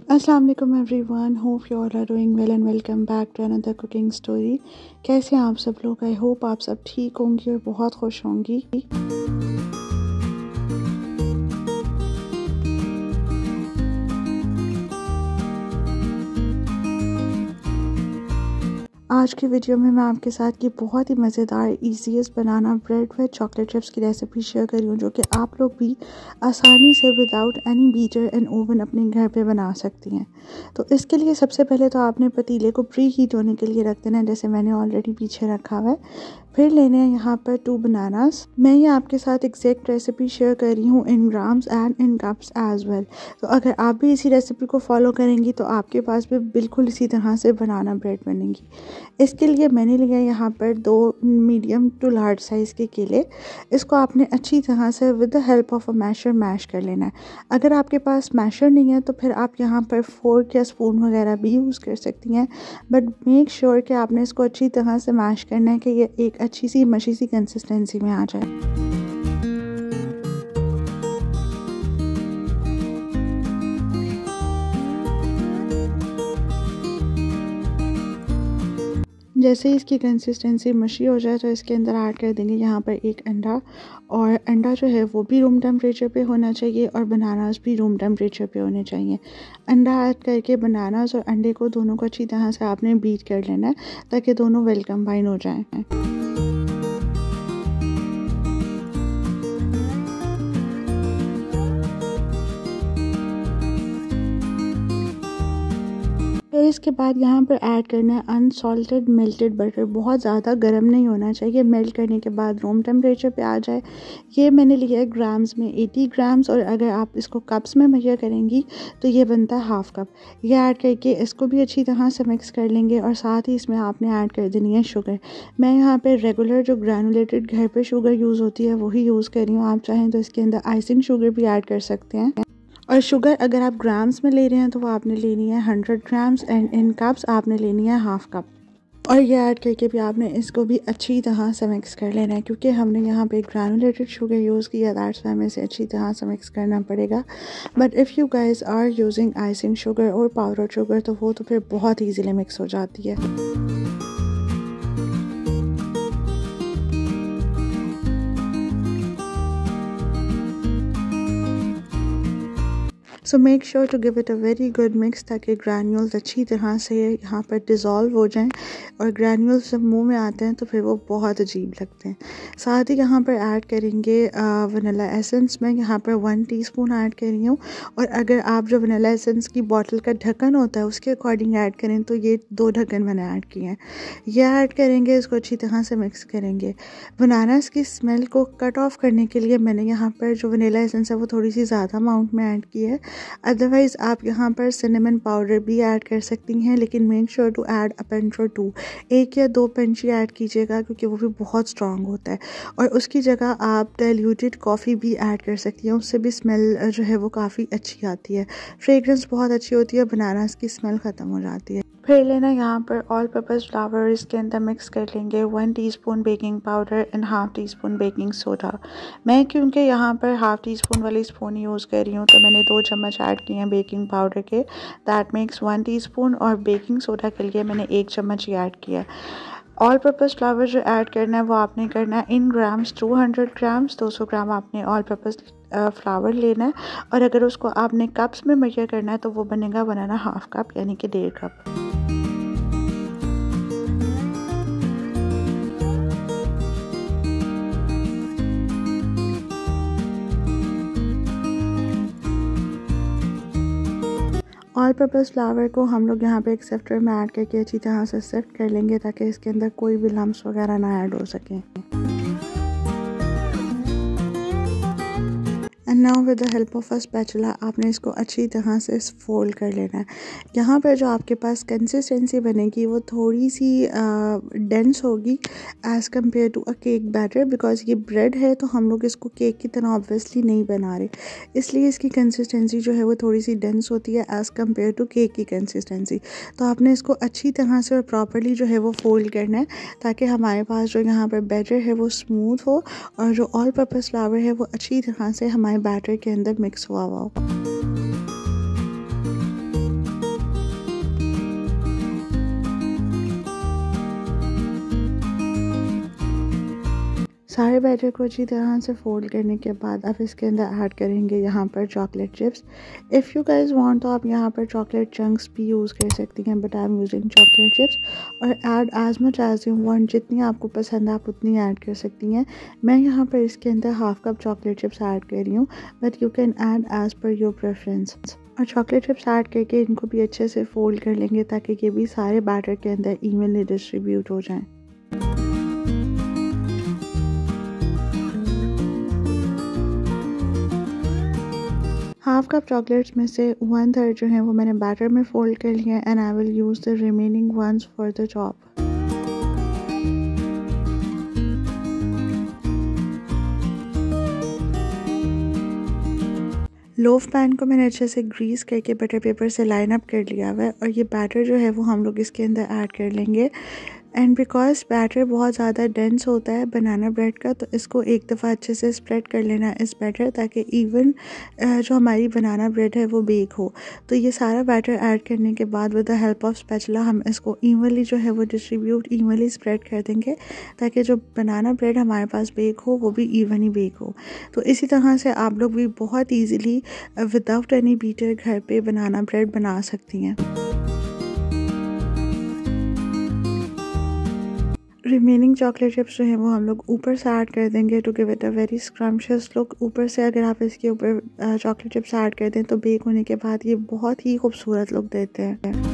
अस्सलाम वालेकुम everyone, hope you all are doing well and welcome back to another cooking story. कैसे हैं आप सब लोग? आई होप आप सब ठीक होंगी और बहुत खुश होंगी। आज की वीडियो में मैं आपके साथ ये बहुत ही मज़ेदार easiest banana bread with chocolate chips की रेसिपी शेयर कर रही हूँ, जो कि आप लोग भी आसानी से without any beater and oven अपने घर पे बना सकती हैं। तो इसके लिए सबसे पहले तो आपने पतीले को प्री हीट होने के लिए रख देना है, जैसे मैंने ऑलरेडी पीछे रखा हुआ है। फिर लेने हैं यहाँ पर 2 बनानास। मैं ये आपके साथ एग्जैक्ट रेसिपी शेयर कर रही हूँ in grams and in cups as well. तो अगर आप भी इसी रेसिपी को फॉलो करेंगी तो आपके पास भी बिल्कुल इसी तरह से बनाना ब्रेड बनेगी। इसके लिए मैंने लिया यहाँ पर 2 मीडियम टू लार्ज साइज़ के केले। इसको आपने अच्छी तरह से with the help of a masher mash कर लेना है। अगर आपके पास मैशर नहीं है तो फिर आप यहाँ पर फोर्क या स्पून वगैरह भी यूज़ कर सकती हैं, बट मेक श्योर कि आपने इसको अच्छी तरह से मैश करना है कि ये एक अच्छी सी मशी सी कंसिस्टेंसी में आ जाए। जैसे ही इसकी कंसिस्टेंसी मशी हो जाए तो इसके अंदर ऐड कर देंगे यहाँ पर 1 अंडा। और अंडा जो है वो भी रूम टेम्परेचर पे होना चाहिए और बनानास भी रूम टेम्परेचर पे होने चाहिए। अंडा ऐड करके बनानास और अंडे को दोनों को अच्छी तरह से आपने बीट कर लेना है ताकि दोनों वेल कंबाइन हो जाएँ। फिर इसके बाद यहाँ पर ऐड करना है अनसॉल्टेड मेल्टेड बटर। बहुत ज़्यादा गर्म नहीं होना चाहिए, मेल्ट करने के बाद रूम टेम्परेचर पे आ जाए। ये मैंने लिया है ग्राम्स में 80 ग्राम्स, और अगर आप इसको कप्स में मेजर करेंगी तो ये बनता है हाफ कप। ये ऐड करके इसको भी अच्छी तरह से मिक्स कर लेंगे और साथ ही इसमें आपने ऐड कर देनी है शुगर। मैं यहाँ पर रेगुलर जो ग्रैनुलेटेड घर पर शुगर यूज़ होती है वही यूज़ कर रही हूँ। आप चाहें तो इसके अंदर आइसिंग शुगर भी ऐड कर सकते हैं। और शुगर अगर आप ग्राम्स में ले रहे हैं तो वो आपने लेनी है 100 ग्राम्स एंड इन कप्स आपने लेनी है हाफ कप। और ये ऐड करके भी आपने इसको भी अच्छी तरह से मिक्स कर लेना है, क्योंकि हमने यहाँ पे ग्रैनुलेटेड शुगर यूज़ किया, दैट्स वाई हमें इसे अच्छी तरह से मिक्स करना पड़ेगा। But if you guys are using icing sugar और पाउडर शुगर तो वो तो फिर बहुत ईजीली मिक्स हो जाती है। So make sure to give it a very good mix ताकि ग्रैन्यूल्स अच्छी तरह से यहाँ पर डिज़ोल्व हो जाएं। और ग्रैन्यूल्स जब मुंह में आते हैं तो फिर वो बहुत अजीब लगते हैं। साथ ही यहाँ पर ऐड करेंगे वनीला एसेंस। मैं यहाँ पर 1 टीस्पून ऐड कर रही हूँ, और अगर आप जो वनीला एसेंस की बॉटल का ढक्कन होता है उसके अकॉर्डिंग ऐड करें तो ये 2 ढक्कन मैंने ऐड किए हैं। ये ऐड करेंगे, इसको अच्छी तरह से मिक्स करेंगे। बनानास की स्मेल को कट ऑफ करने के लिए मैंने यहाँ पर जो वनीला एसेंस है वो थोड़ी सी ज़्यादा अमाउंट में ऐड की है। अदरवाइज़ आप यहाँ पर सिनेमन पाउडर भी ऐड कर सकती हैं, लेकिन make sure to add a pinch और 2, 1 या 2 पिंच ही ऐड कीजिएगा, क्योंकि वो भी बहुत स्ट्रॉन्ग होता है। और उसकी जगह आप डाइल्यूटेड कॉफ़ी भी ऐड कर सकती हैं, उससे भी स्मेल जो है वो काफ़ी अच्छी आती है। फ्रेग्रेंस बहुत अच्छी होती है, बनानास की स्मेल ख़त्म हो जाती है। फिर लेना यहाँ पर ऑल पर्पज़ फ्लावर, इसके अंदर मिक्स कर लेंगे 1 teaspoon baking powder and half teaspoon baking soda. मैं क्योंकि यहाँ पर हाफ टीस्पून वाली स्पून यूज़ कर रही हूँ तो मैंने 2 चम्मच ऐड किए हैं बेकिंग पाउडर के, दैट मेक्स 1 टीस्पून। और बेकिंग सोडा के लिए मैंने 1 चम्मच ही ऐड किया है। ऑल पर्पज़ फ्लावर जो ऐड करना है वो आपने करना है इन ग्राम्स। 200 ग्राम्स 200 ग्राम आपने ऑल पर्पज़ फ्लावर लेना है, और अगर उसको आपने कप्स में मेजर करना है तो वो बनेगा बनाना हाफ कप, यानी कि 1.5 कप। ऑल पर्पज़ फ्लावर को हम लोग यहाँ पे एक सिफ्टर में ऐड करके अच्छी तरह से सिफ्ट कर लेंगे ताकि इसके अंदर कोई भी लम्स वगैरह ना ऐड हो सकें। And now with the help of a spatula आपने इसको अच्छी तरह से फोल्ड कर लेना है। यहाँ पर जो आपके पास कंसिस्टेंसी बनेगी वो थोड़ी सी डेंस होगी as compare to a cake batter, because ये ब्रेड है तो हम लोग इसको केक की तरह ऑब्वियसली नहीं बना रहे, इसलिए इसकी कंसिस्टेंसी जो है वो थोड़ी सी डेंस होती है एज़ कम्पेयर टू केक की कंसिस्टेंसी। तो आपने इसको अच्छी तरह से और प्रॉपरली जो है वो फोल्ड करना है ताकि हमारे पास जो यहाँ पर बैटर है वो स्मूथ हो और जो ऑल पर्पज़ फ्लावर है वो अच्छी तरह से हमारे बैटर के अंदर मिक्स हुआ हो। सारे बैटर को अच्छी तरह से फोल्ड करने के बाद अब इसके अंदर ऐड करेंगे यहाँ पर chocolate chips. If you guys want तो आप यहाँ पर चॉकलेट चंक्स भी यूज़ कर सकती हैं, but I am using chocolate chips. और add as much as you want, जितनी आपको पसंद है आप उतनी ऐड कर सकती हैं। मैं यहाँ पर इसके अंदर half cup chocolate chips add कर रही हूँ, but you can add as per your preference. और चॉकलेट चिप्स ऐड करके इनको भी अच्छे से फोल्ड कर लेंगे ताकि ये भी सारे बैटर के अंदर इवनली डिस्ट्रीब्यूट हो जाएं। हाफ कप चॉकलेट्स में से 1/3 जो है वो मैंने बैटर में फोल्ड कर लिया and I will use the remaining ones for the top. Loaf pan को मैंने अच्छे से ग्रीस करके बटर पेपर से लाइन अप कर लिया हुआ है और ये बैटर जो है वो हम लोग इसके अंदर ऐड कर लेंगे। एंड बिकॉज बैटर बहुत ज़्यादा डेंस होता है बनाना ब्रेड का, तो इसको एक दफ़ा अच्छे से स्प्रेड कर लेना इस बैटर, ताकि इवन जो हमारी बनाना ब्रेड है वो बेक हो। तो ये सारा बैटर ऐड करने के बाद with the help of spatula हम इसको इवनली जो है वो डिस्ट्रीब्यूट इवनली स्प्रेड कर देंगे, ताकि जो बनाना ब्रेड हमारे पास बेक हो वो भी इवन ही बेक हो। तो इसी तरह से आप लोग भी बहुत ईजीली विदाउट एनी बीटर घर पे बनाना ब्रेड बना सकती हैं। रिमेनिंग चॉकलेट चिप्स जो है वो हम लोग ऊपर से ऐड कर देंगे to give it a very scrumptious look. ऊपर से अगर आप इसके ऊपर चॉकलेट चिप्स ऐड कर दें तो बेक होने के बाद ये बहुत ही खूबसूरत लुक देते हैं।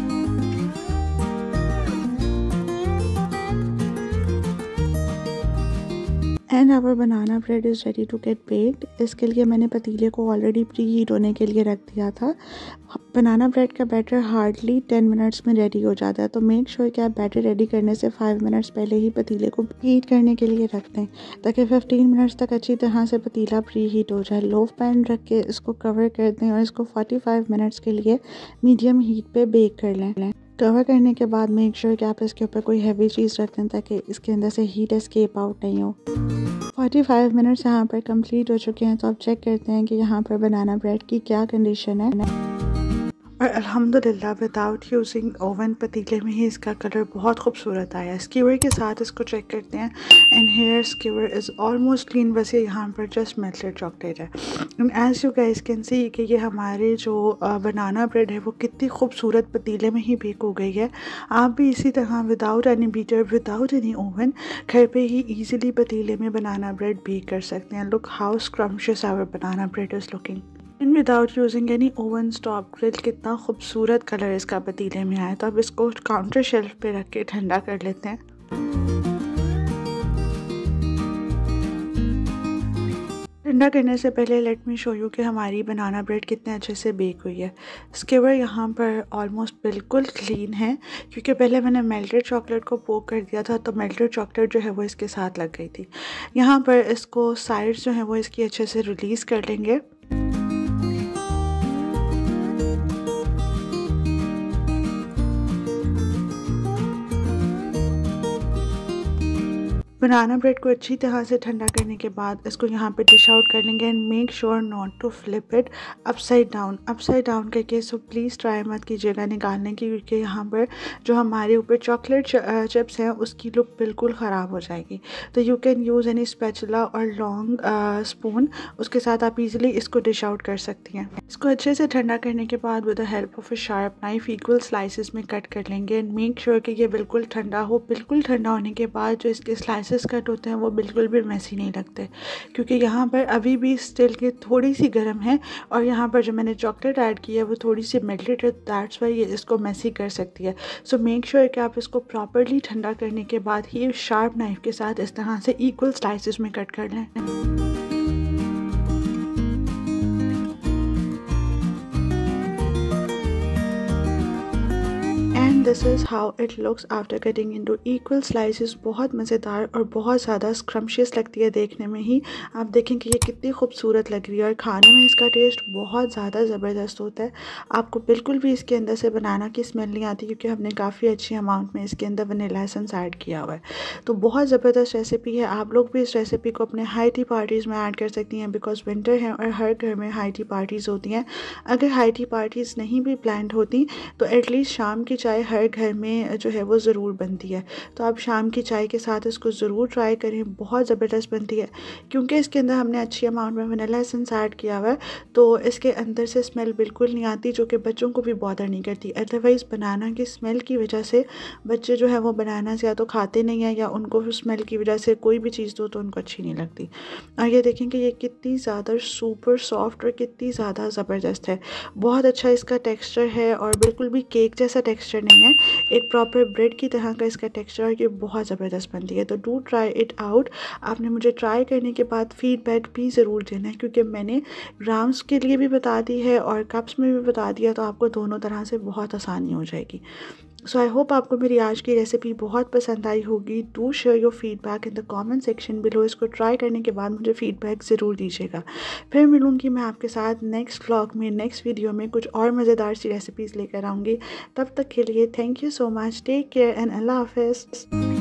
And our banana bread is ready to get baked. इसके लिए मैंने पतीले को ऑलरेडी प्री हीट होने के लिए रख दिया था। बनाना ब्रेड का बैटर हार्डली 10 मिनट्स में रेडी हो जाता है, तो मेक श्योर कि आप बैटर रेडी करने से 5 मिनट्स पहले ही पतीले को हीट करने के लिए रख दें, ताकि 15 मिनट्स तक अच्छी तरह से पतीला प्री हीट हो जाए। लो पैन रख के इसको कवर कर दें और इसको 45 मिनट्स के लिए मीडियम हीट पे बेक कर लें। कवर करने के बाद मेक श्योर कि आप इसके ऊपर कोई हैवी चीज़ रख दें ताकि इसके अंदर से हीट एस्केप आउट नहीं हो। 45 मिनट्स यहाँ पर कंप्लीट हो चुके हैं, तो आप चेक करते हैं कि यहाँ पर बनाना ब्रेड की क्या कंडीशन है। और अल्हम्दुलिल्लाह विदाउट यूजिंग ओवन पतीले में ही इसका कलर बहुत खूबसूरत आया। स्कीवर के साथ इसको चेक करते हैं and here skewer is almost clean, बस ये यहाँ पर जस्ट मेल्टेड चॉकलेट है। And as you guys can see कि ये हमारे जो बनाना ब्रेड है वो कितनी खूबसूरत पतीले में ही बेक हो गई है। आप भी इसी तरह without any beater without any oven घर पे ही ईजिली पतीले में बनाना ब्रेड बेक कर सकते हैं। Look how scrumptious our banana bread is looking and without using any oven stop grill. कितना खूबसूरत कलर इसका पतीले में आया। तो अब इसको काउंटर शेल्फ पे रख के ठंडा कर लेते हैं। ठंडा करने से पहले लेट मी शो यू कि हमारी बनाना ब्रेड कितने अच्छे से बेक हुई है। स्कीवर यहाँ पर ऑलमोस्ट बिल्कुल क्लीन है, क्योंकि पहले मैंने मेल्टेड चॉकलेट को पोक कर दिया था, तो मेल्टेड चॉकलेट जो है वो इसके साथ लग गई थी। यहाँ पर इसको साइड्स जो है वो इसकी अच्छे से रिलीज़ कर लेंगे। बनाना ब्रेड को अच्छी तरह से ठंडा करने के बाद इसको यहाँ पे डिश आउट कर लेंगे and make sure not to flip it upside down करके। सो प्लीज़ ट्राई मत कीजिएगा निकालने की, क्योंकि यहाँ पर जो हमारे ऊपर चॉकलेट चिप्स हैं उसकी लुक बिल्कुल ख़राब हो जाएगी। तो you can use any spatula और लॉन्ग स्पून, उसके साथ आप इजीली इसको डिश आउट कर सकती हैं। इसको अच्छे से ठंडा करने के बाद with the help of a sharp knife equal slices में कट कर लेंगे एंड मेक श्योर कि ये बिल्कुल ठंडा हो। बिल्कुल ठंडा होने के बाद जो इसके स्लाइसेस कट होते हैं वो बिल्कुल भी मैसी नहीं लगते, क्योंकि यहाँ पर अभी भी स्टिल के थोड़ी सी गर्म है और यहाँ पर जो मैंने चॉकलेट ऐड की है वो थोड़ी सी मेल्टेड है, दैट्स वाई ये इसको मैसी कर सकती है। सो मेक श्योर कि आप इसको प्रॉपरली ठंडा करने के बाद ही शार्प नाइफ के साथ इस तरह से इक्वल स्लाइसेस में कट कर लें। This is how it looks after cutting into equal slices. बहुत मज़ेदार और बहुत ज़्यादा स्क्रम्शियस लगती है देखने में ही। आप देखें कि ये कितनी खूबसूरत लग रही है और खाने में इसका टेस्ट बहुत ज़्यादा ज़बरदस्त होता है। आपको बिल्कुल भी इसके अंदर से बनाना की स्मेल नहीं आती, क्योंकि हमने काफ़ी अच्छी अमाउंट में इसके अंदर वनीला एसेंस ऐड किया हुआ है। तो बहुत ज़बरदस्त रेसिपी है। आप लोग भी इस रेसिपी को अपने हाई टी पार्टीज़ में ऐड कर सकती हैं, बिकॉज विंटर है और हर घर में हाई टी पार्टीज़ होती हैं। अगर हाई टी पार्टीज़ नहीं भी प्लान्ड होती तो एटलीस्ट शाम की चाय हर घर में जो है वो ज़रूर बनती है। तो आप शाम की चाय के साथ इसको ज़रूर ट्राई करें, बहुत ज़बरदस्त बनती है। क्योंकि इसके अंदर हमने अच्छी अमाउंट में वनीला एसेंस ऐड किया हुआ है, तो इसके अंदर से स्मेल बिल्कुल नहीं आती, जो कि बच्चों को भी बॉदर नहीं करती। अदरवाइज़ बनाना की स्मेल की वजह से बच्चे जो है वो बनाना या तो खाते नहीं हैं, या उनको स्मेल की वजह से कोई भी चीज़ दो तो उनको अच्छी नहीं लगती। और ये देखें कि ये कितनी ज़्यादा सुपर सॉफ्ट और कितनी ज़्यादा ज़बरदस्त है। बहुत अच्छा इसका टेक्सचर है और बिल्कुल भी केक जैसा टेक्सचर नहीं है, एक प्रॉपर ब्रेड की तरह का इसका टेक्सचर है। ये बहुत ज़बरदस्त बनती है। तो डू ट्राई इट आउट। आपने मुझे ट्राई करने के बाद फीडबैक भी ज़रूर देना है, क्योंकि मैंने ग्राम्स के लिए भी बता दी है और कप्स में भी बता दिया, तो आपको दोनों तरह से बहुत आसानी हो जाएगी। सो आई होप आपको मेरी आज की रेसिपी बहुत पसंद आई होगी। Do share your feedback in the comment section below. इसको ट्राई करने के बाद मुझे फीडबैक ज़रूर दीजिएगा। फिर मिलूँगी मैं आपके साथ नेक्स्ट व्लॉग में, नेक्स्ट वीडियो में कुछ और मज़ेदार सी रेसिपीज़ लेकर आऊँगी। तब तक के लिए thank you so much. Take care and अल्लाह हाफ़िज़।